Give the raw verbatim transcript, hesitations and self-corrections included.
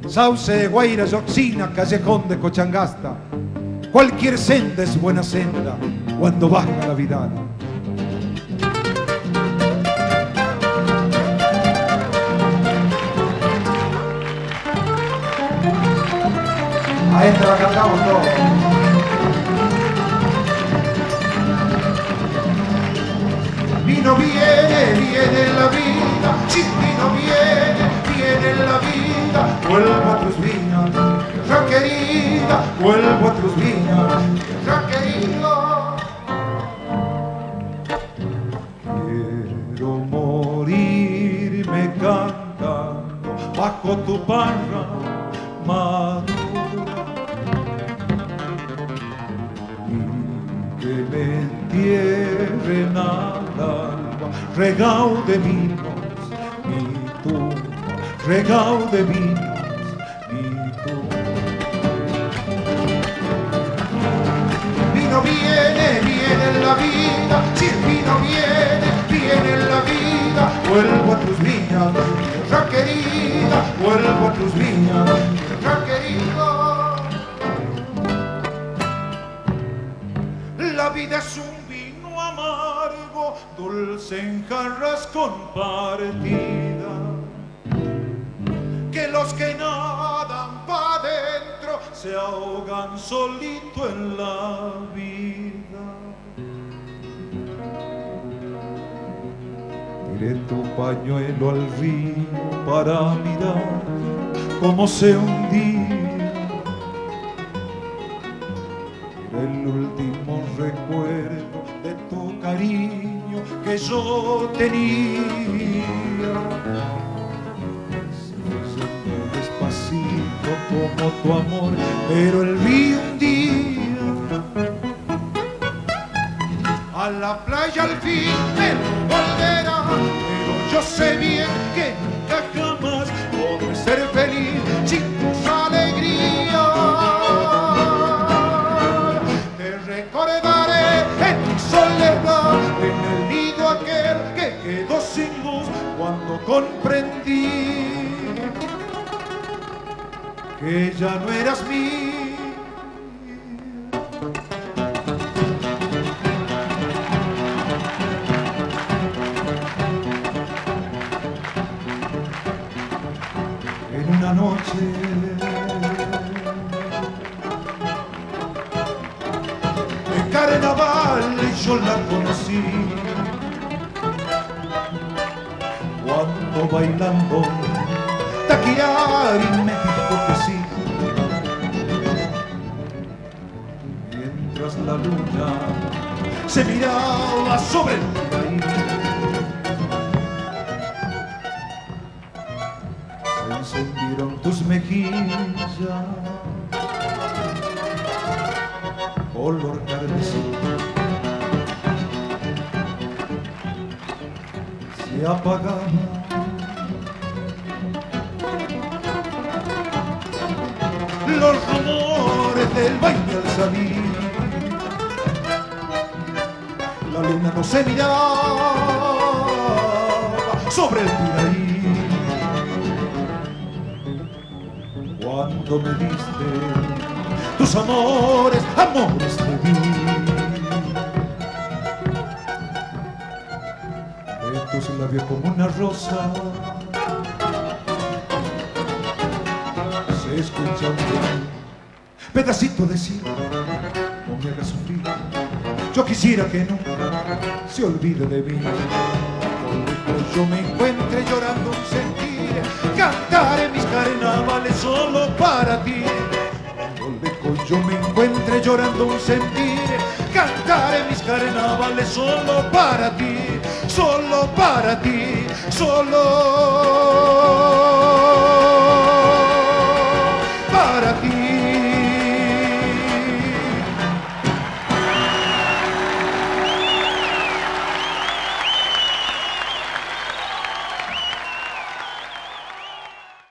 Sauce, Guaira, Yoxina, Callejón de Cochangasta. Cualquier senda es buena senda cuando baja la vidala. A esta la cantamos todos. Vino viene, viene la vida, si vino viene, viene la vida. Vuelvo a tus viñas, tierra querida, vuelvo a tus viñas, tierra querida. Quiero morirme cantando bajo tu parra madura y que me entierren al alba, regao de vinos, mi tumba, regao de vinos, mi tumba. Vino viene, viene la vida, si el vino viene, viene la vida. Vuelvo a tus viñas, tierra querida, vuelvo a tus viñas, tierra querida. La vida es un vino amargo, dulce en jarras compartidas, que los que nadan pa' dentro se ahogan solito en la vida. Tiré tu pañuelo al río para mirar cómo se hundía el último recuerdo de tu cariño que yo tenía. Despacito como tu amor, pero el río un día a la playa al fin me volverá. Pero yo sé bien que nunca jamás podré ser feliz sin tus alegrías. Te recordaré en mi soledad, en el nido aquel que quedó sin luz cuando comprendí que ya no eras mía. En una noche de carnaval yo la conocí, cuando bailando taquillari me dijo que sí. Mientras la luna se miraba sobre el país, se encendieron tus mejillas color carmesí. Se apagaba los rumores del baile al salir. La luna no se miraba sobre el Piraí. Cuando me diste tus amores, amores te di. De tus labios como una rosa se escucha un pedacito de cielo. No me hagas sufrir, yo quisiera que nunca se olvide de mí. Cuando yo me encuentre llorando un sentir, cantaré mis carnavales solo para ti. Cuando lejos yo me encuentre llorando un sentir, cantaré mis carnavales solo para ti, solo para ti, solo